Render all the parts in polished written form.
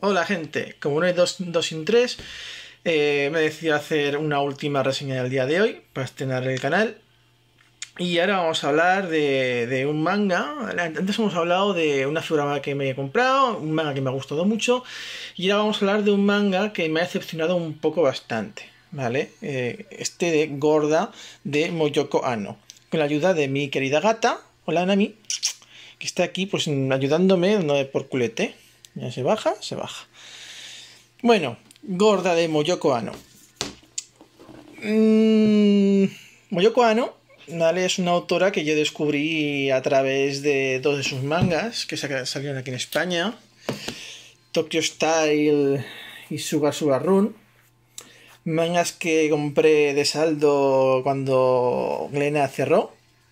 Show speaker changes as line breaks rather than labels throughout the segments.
Hola gente, como no hay dos sin tres, me he decidido hacer una última reseña del día de hoy para estrenar el canal. Y ahora vamos a hablar de un manga. Antes hemos hablado de una figura que me he comprado, un manga que me ha gustado mucho. Y ahora vamos a hablar de un manga que me ha decepcionado un poco bastante, ¿vale? Este de Gorda de Moyoko Ano. Con la ayuda de mi querida gata, hola Nami, que está aquí pues ayudándome, no por culete. Ya se baja, se baja. Bueno, Gorda de Moyoko Ano. Moyoko Ano, ¿vale? Es una autora que yo descubrí a través de dos de sus mangas que salieron aquí en España: Tokyo Style y Suga Suga Run. Mangas que compré de saldo cuando Glénat cerró.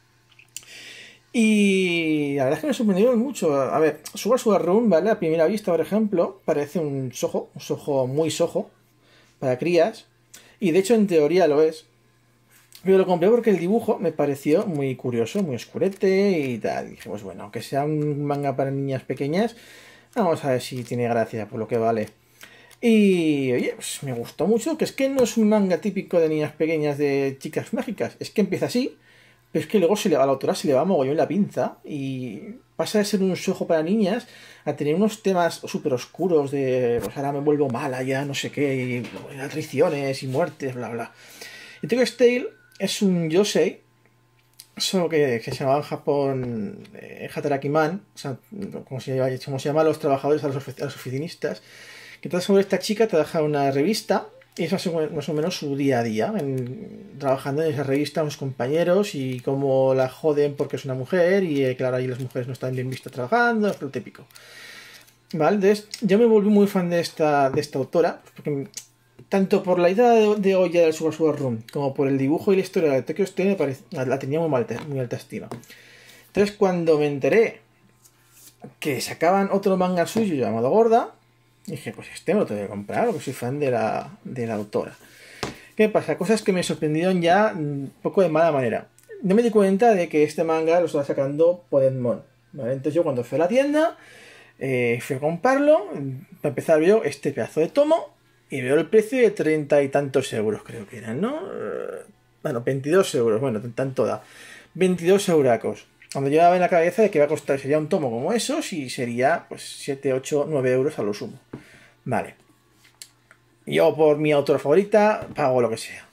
Y la verdad es que me sorprendieron mucho. A ver, Suga Suga Run, ¿vale? A primera vista, por ejemplo, parece un sojo muy sojo para crías. Y de hecho, en teoría lo es. Pero lo compré porque el dibujo me pareció muy curioso, muy oscurete y tal. Dije, pues bueno, aunque sea un manga para niñas pequeñas, vamos a ver si tiene gracia por lo que vale. Y oye, pues me gustó mucho, que es que no es un manga típico de niñas pequeñas de chicas mágicas. Es que empieza así, pero es que luego a la autora se le va mogollón la pinza y pasa de ser un shoujo para niñas a tener unos temas súper oscuros de pues ahora me vuelvo mala ya, no sé qué, y traiciones y muertes, bla bla. Y Tokyo Style es un yosei, solo que se llama en Japón Hatarakiman, o sea, como se llama a los trabajadores, a los oficinistas, que trata sobre esta chica, trabaja en una revista y es más o menos su día a día, trabajando en esa revista con sus compañeros y cómo la joden porque es una mujer y claro, ahí las mujeres no están bien vistas trabajando, es lo típico. Vale, entonces yo me volví muy fan de esta autora, porque tanto por la idea de Oya del Suga Suga Run como por el dibujo y la historia de Tokyo Style la tenía muy alta estima. Entonces cuando me enteré que sacaban otro manga suyo llamado Gorda, dije, pues este me lo tengo que comprar, porque soy fan de la autora. ¿Qué pasa? Cosas que me sorprendieron ya un poco de mala manera. No me di cuenta de que este manga lo estaba sacando Podemon, ¿vale? Entonces yo cuando fui a la tienda, fui a comprarlo, para empezar veo este pedazo de tomo, y veo el precio de 30 y tantos euros, creo que eran, ¿no? Bueno, 22 euros, bueno, tanto da. 22 euracos. Cuando llevaba en la cabeza de que va a costar, sería un tomo como esos y sería pues 7, 8, 9 euros a lo sumo. Vale. Yo por mi autora favorita pago lo que sea.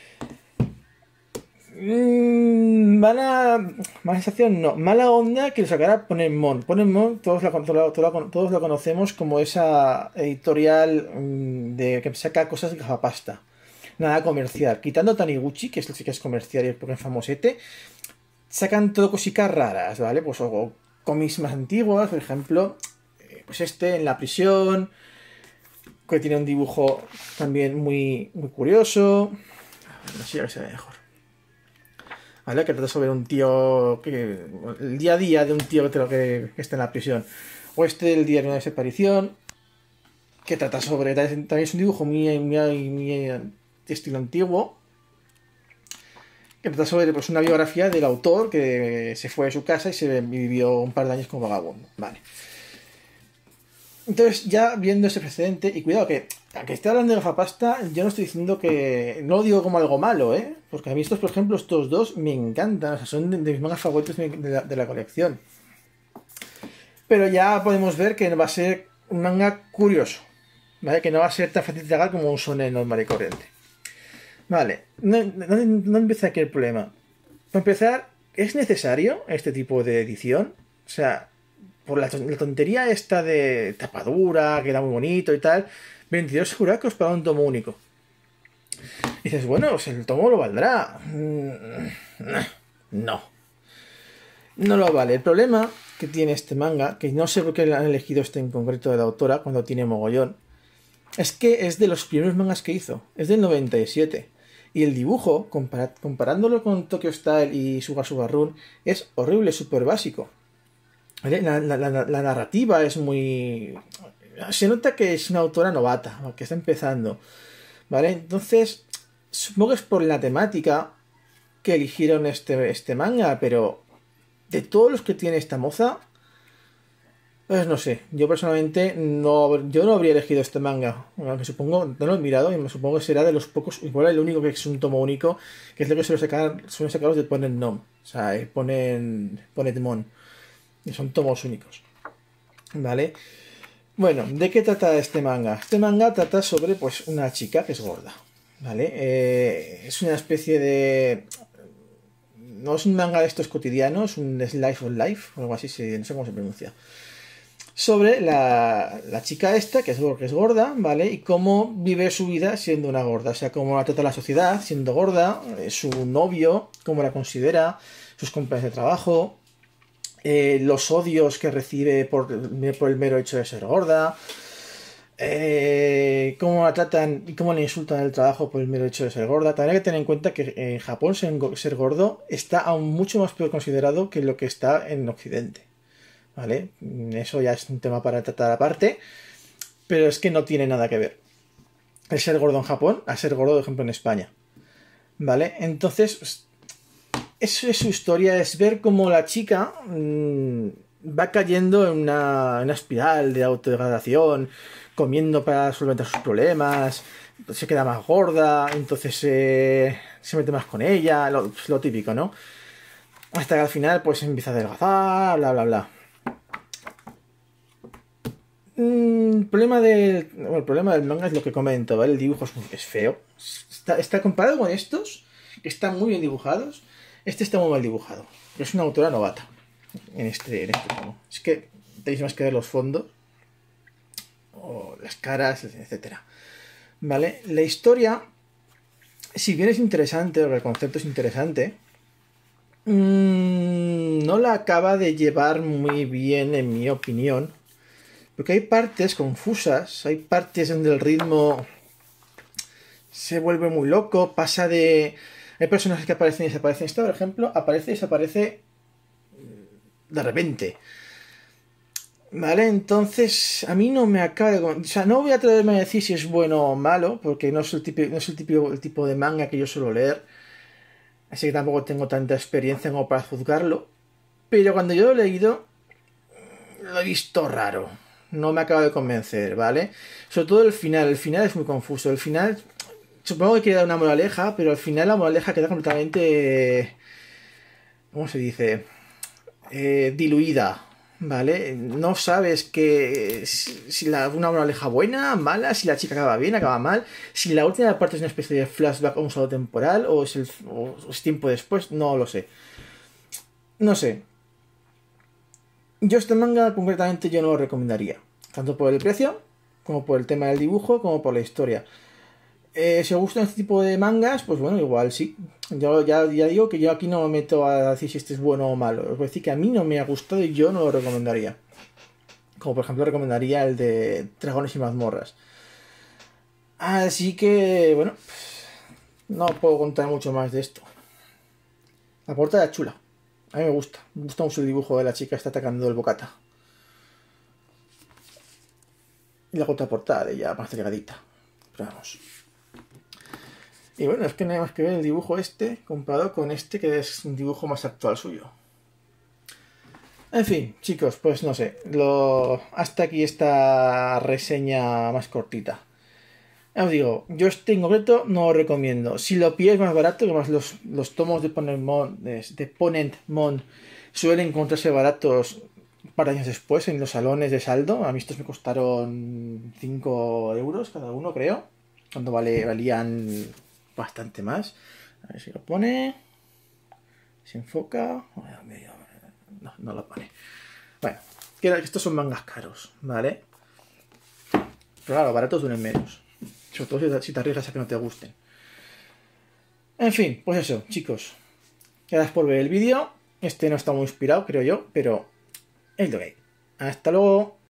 Mala sensación, no. Mala onda que lo sacara Ponemon. Ponemon, todos lo conocemos como esa editorial de que saca cosas de gafapasta. Nada comercial. Quitando Taniguchi, que sí que es comercial y es porque es famosete, sacan todo cositas raras, ¿vale? Pues o cómics más antiguos, por ejemplo, pues este en la prisión, que tiene un dibujo también muy curioso. Así que se ve mejor. ¿Vale? Que trata sobre un tío el día a día de un tío que está en la prisión. O este el diario de una desaparición, que trata sobre, también es un dibujo muy estilo antiguo, que trata sobre pues, una biografía del autor que se fue de su casa y se vivió un par de años como vagabundo. Vale. Entonces, ya viendo ese precedente, y cuidado que, aunque esté hablando de gafapasta, yo no estoy diciendo que. No lo digo como algo malo, ¿eh? Porque a mí estos, por ejemplo, estos dos me encantan, o sea, son de mis mangas favoritos de la colección. Pero ya podemos ver que va a ser un manga curioso, ¿vale? Que no va a ser tan fácil de tragar como un shonen normal y corriente. Vale, no empieza aquí el problema. Para empezar, ¿es necesario este tipo de edición? O sea, por la tontería esta de tapadura, que era muy bonito y tal, 22 euracos para un tomo único. Y dices, bueno, pues el tomo lo valdrá. No. No lo vale. El problema que tiene este manga, que no sé por qué han elegido este en concreto de la autora cuando tiene mogollón, es que es de los primeros mangas que hizo. Es del 97. Y el dibujo, comparándolo con Tokyo Style y Suga Suga Run, es horrible, súper básico. La narrativa es muy. Se nota que es una autora novata, que está empezando. ¿Vale? Entonces, supongo que es por la temática que eligieron este manga, pero de todos los que tiene esta moza, Pues no sé, yo personalmente yo no habría elegido este manga. Aunque supongo, no lo he mirado y me supongo que será de los pocos, igual el único que es un tomo único, que es lo que suelen sacar los de Ponen Nom. O sea, Ponen Mon. Y son tomos únicos. ¿Vale? Bueno, ¿de qué trata este manga? Este manga trata sobre pues una chica que es gorda. ¿Vale? Es una especie de... No es un manga de estos cotidianos, un slice of life, o algo así, no sé cómo se pronuncia. Sobre la chica esta, que es gorda, ¿vale? Y cómo vive su vida siendo una gorda. O sea, cómo la trata la sociedad siendo gorda, su novio, cómo la considera, sus compañeros de trabajo, los odios que recibe por el mero hecho de ser gorda, cómo la tratan y cómo le insultan el trabajo por el mero hecho de ser gorda. También hay que tener en cuenta que en Japón ser gordo está aún mucho más peor considerado que lo que está en Occidente. ¿Vale? Eso ya es un tema para tratar aparte, pero es que no tiene nada que ver el ser gordo en Japón a ser gordo, por ejemplo, en España. ¿Vale? Entonces, pues, eso es su historia, es ver cómo la chica va cayendo en una espiral de autodegradación, comiendo para solventar sus problemas, se queda más gorda, entonces se mete más con ella, lo típico, ¿no? Hasta que al final pues empieza a adelgazar, bla, bla, bla. El problema del manga es lo que comento, ¿vale? El dibujo es feo. Está comparado con estos, que están muy bien dibujados. Este está muy mal dibujado. Es una autora novata en este tomo. Es que tenéis más que ver los fondos, o las caras, etcétera. ¿Vale? La historia, si bien es interesante, o el concepto es interesante, no la acaba de llevar muy bien, en mi opinión. Porque hay partes confusas, hay partes donde el ritmo se vuelve muy loco, pasa de... Hay personajes que aparecen y desaparecen. Esta, por ejemplo, aparece y desaparece de repente. ¿Vale? Entonces, a mí no me acaba de... O sea, no voy a atreverme a decir si es bueno o malo, porque no es el tipo de manga que yo suelo leer. Así que tampoco tengo tanta experiencia como para juzgarlo. Pero cuando yo lo he leído, lo he visto raro. No me acaba de convencer, ¿vale? Sobre todo el final es muy confuso. El final, supongo que quiere dar una moraleja, pero al final la moraleja queda completamente... ¿Cómo se dice? Diluida, ¿vale? No sabes que si una moraleja buena, mala, si la chica acaba bien, acaba mal, si la última parte es una especie de flashback o un salto temporal, o es tiempo después, no lo sé. No sé. Yo este manga concretamente yo no lo recomendaría. Tanto por el precio, como por el tema del dibujo, como por la historia. Si os gustan este tipo de mangas, pues bueno, igual sí. Yo ya digo que yo aquí no me meto a decir si este es bueno o malo. Os voy a decir que a mí no me ha gustado y yo no lo recomendaría. Como por ejemplo recomendaría el de Dragones y Mazmorras. Así que, bueno, no puedo contar mucho más de esto. La portada es chula. A mí me gusta. Me gusta mucho el dibujo de la chica que está atacando el bocata. Y la contraportada de ella más delgadita. Pero vamos. Y bueno, es que no hay más que ver el dibujo este comparado con este que es un dibujo más actual suyo. En fin, chicos, pues no sé. Hasta aquí esta reseña más cortita. Ya os digo, yo este en concreto no lo recomiendo. Si lo pilláis más barato, que más los tomos de Ponent Mon suelen encontrarse baratos un par de años después en los salones de saldo. A mí estos me costaron 5 euros cada uno, creo. Cuando valían bastante más. A ver si lo pone. Se enfoca. No lo pone. Bueno, que estos son mangas caros, ¿vale? Pero claro, baratos duelen menos. Sobre todo si te arriesgas a que no te gusten. En fin, pues eso, chicos. Gracias por ver el vídeo. Este no está muy inspirado, creo yo, pero es lo que hay. Hasta luego.